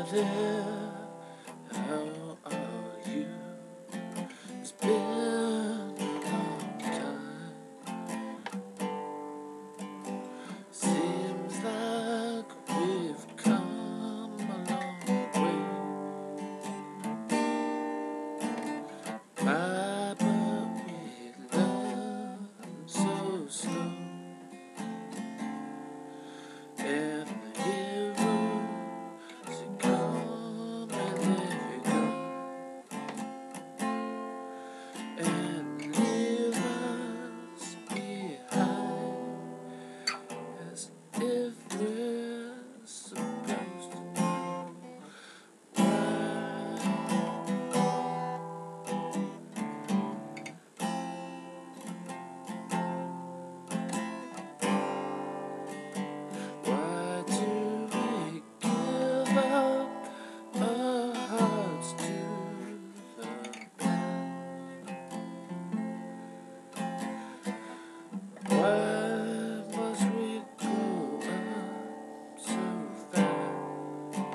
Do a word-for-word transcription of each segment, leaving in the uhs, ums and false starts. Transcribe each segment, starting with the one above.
there, how are you? It's been a long time. Seems like we've come a long way. Ah, but we learn so slow. And the heroes that come and they go, and leave us behind as if we're supposed to know why. Why do we give up our hearts to the past? Why must we grow up so fast?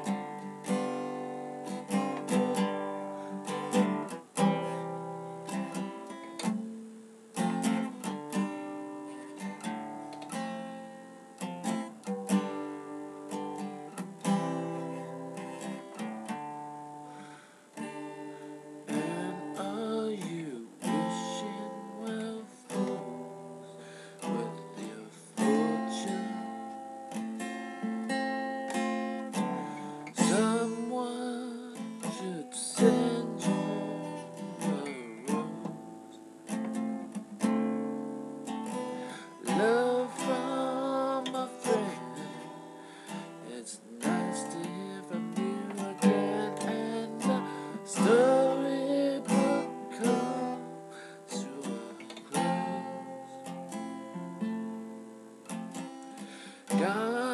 And are you wishing well fools with your fortune? Someone should send you a rose. Love from a friend. It's nice to hear from you again, and the storybook comes to a close. God